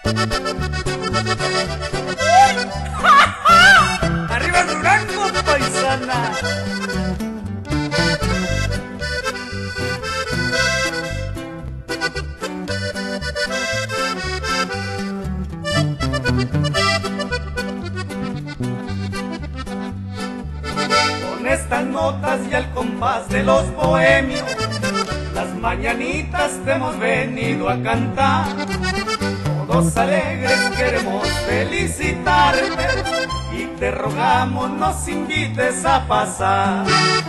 ¡Arriba Durango, paisana! Con estas notas y al compás de los bohemios, las mañanitas te hemos venido a cantar. Todos alegres queremos felicitarte y te rogamos nos invites a pasar.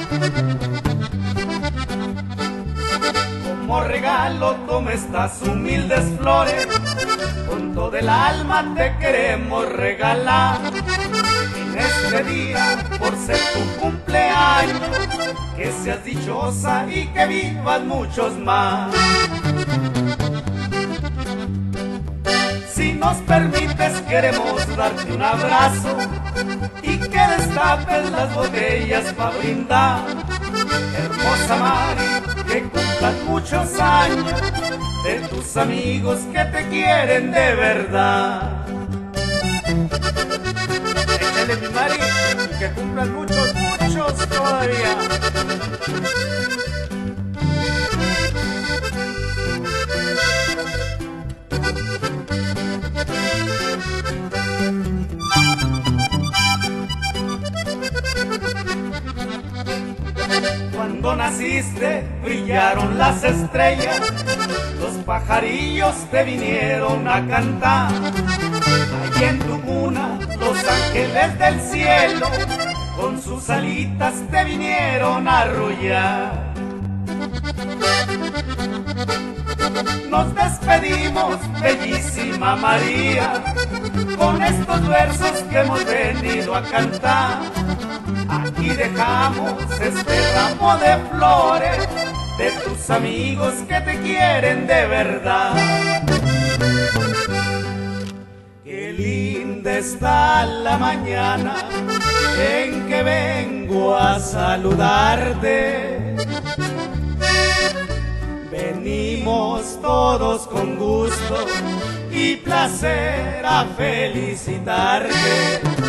Como regalo toma estas humildes flores, con todo el alma te queremos regalar. En este día, por ser tu cumpleaños, que seas dichosa y que vivas muchos más. Si nos permites queremos darte un abrazo y que destapes las botellas para brindar. Hermosa Mari, que cumplas muchos años, de tus amigos que te quieren de verdad. Échale mi Mari, que cumplas muchos, muchos todavía. Cuando naciste brillaron las estrellas, los pajarillos te vinieron a cantar. Allí en tu cuna los ángeles del cielo con sus alitas te vinieron a arrullar. Nos despedimos, bellísima María, con estos versos que hemos venido a cantar. Aquí dejamos este ramo de flores de tus amigos que te quieren de verdad. Qué linda está la mañana en que vengo a saludarte. Venimos todos con gusto y placer a felicitarte.